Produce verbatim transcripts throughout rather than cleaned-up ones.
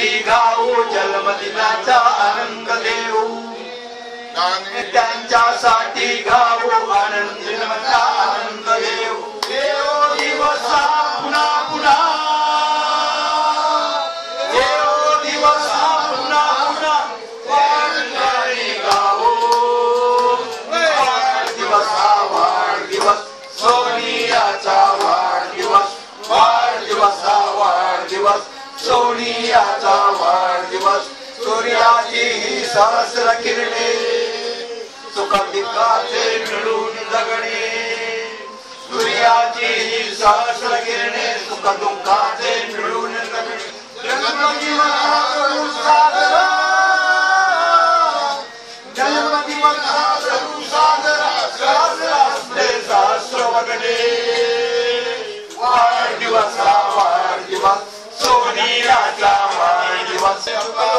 त्यांच्यासाठी गाऊ जन्मदिनाचा आनंद देऊ त्यांच्यासाठी गाऊ आनंद दिनाचा आनंद देऊ देव दिवस पुन्हा पुन्हा देव दिवस पुन्हा पुन्हा वाढणारी गाऊ वाढदिवस वाढदिवस सोनियाचा वाढदिवस वाढदिवस वाढदिवस सोनियाचा वाढदिवस सूर्याची ही सहस्र किरणे सुखदिकाचे मिळून जगणे सूर्याची ही सहस्र किरणे सुख दुःखाचे मिळून जगणे जन्मदिवस करू साजरा जन्मदिवस करू साजरा सहस्र असले सहस्र वदने वाढदिवस वाढदिवस सोनियाचा वाढदिवस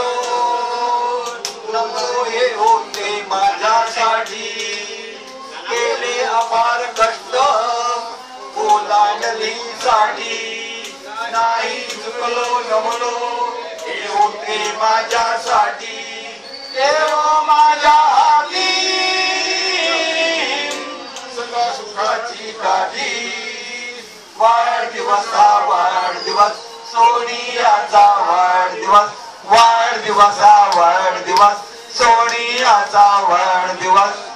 नको हे होते माझ्यासाठी केले अपार कष्ट ओलांडलीसाठी नाही चुकलो नमलो हे होते माझ्यासाठी देव माझ्या हाती सगळ्या सुखाची काठी वाढदिवस वाढदिवस सोनियाचा वाढदिवस वाढदिवस वाढदिवस सोनियाचा वाढदिवस